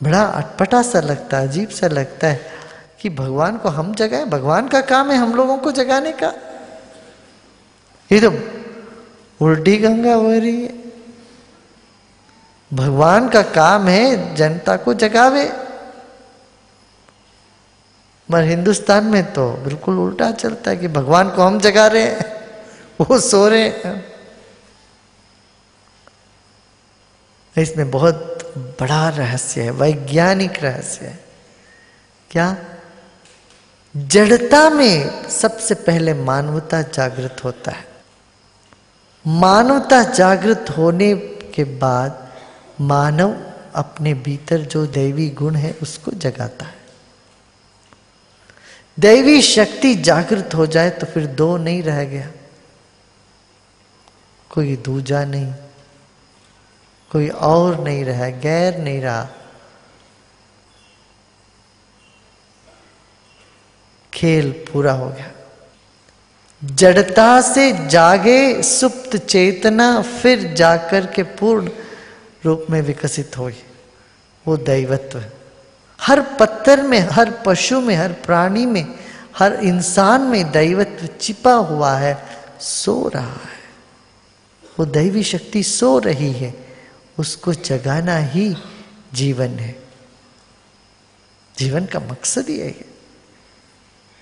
बड़ा अटपटा सा लगता है, अजीब सा लगता है कि भगवान को हम जगाएं। भगवान का काम है हम लोगों को जगाने का। ये तो उल्टी गंगा हो रही है। भगवान का काम है जनता को जगावे, मगर हिंदुस्तान में तो बिल्कुल उल्टा चलता है कि भगवान को हम जगा रहे हैं, वो सो रहे हैं। इसमें बहुत बड़ा रहस्य है, वैज्ञानिक रहस्य है। क्या? जड़ता में सबसे पहले मानवता जागृत होता है। मानवता जागृत होने के बाद मानव अपने भीतर जो दैवी गुण है उसको जगाता है। दैवी शक्ति जागृत हो जाए तो फिर दो नहीं रह गया, कोई दूजा नहीं, कोई और नहीं रहा, गैर नहीं रहा। खेल पूरा हो गया। जड़ता से जागे सुप्त चेतना, फिर जाकर के पूर्ण रूप में विकसित हुई, वो दैवत्व है। हर पत्थर में, हर पशु में, हर प्राणी में, हर इंसान में दैवत्व छिपा हुआ है, सो रहा है। वो दैवी शक्ति सो रही है, उसको जगाना ही जीवन है। जीवन का मकसद ही है।